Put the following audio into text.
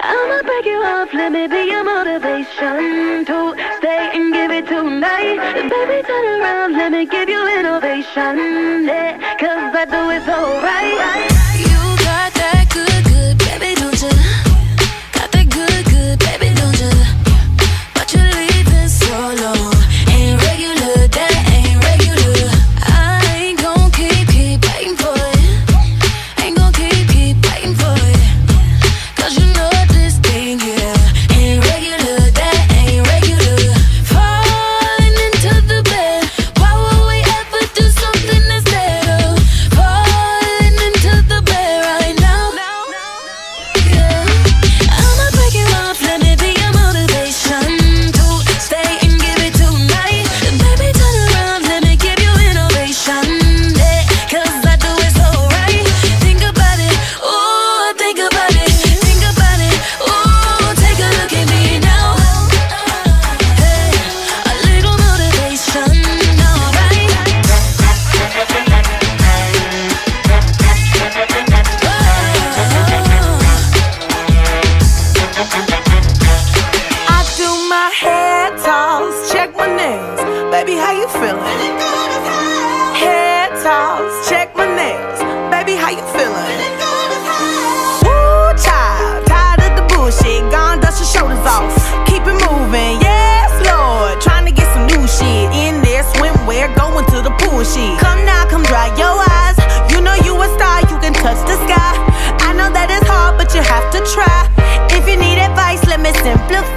I'ma break you off, let me be your motivation to stay and give it tonight. Baby, turn around, let me give you innovation, yeah, 'cause I do it so right. You got that good, good, baby, don't you? Got that good, good, baby, don't you? But you leaving so low. Ain't regular, that ain't regular. I ain't gon' keep waiting for it. Ain't gon' keep waiting for it. 'Cause you know this thing here ain't regular, that ain't regular. Falling into the bed, why would we ever do something instead of falling into the bed right now? Yeah, I'ma break you off, let me be your motivation to stay and give it tonight. Baby, turn around, let me give you innovation, yeah, 'cause I do it so right. Think about it, ooh, think about it, think about it, ooh, take a look at me now. Hey, a little motivation, alright. I do my hair toss, check my nails. Baby, how you feeling? Hair toss, check my nails. Baby, how you feeling? Woo, child, tired of the bullshit. Gone, dust your shoulders off. Keep it moving, yes, Lord. Trying to get some new shit in there. Swimwear, going to the pool shit. Come now, come dry your eyes. You know you a star, you can touch the sky. I know that it's hard, but you have to try. If you need advice, let me simplify.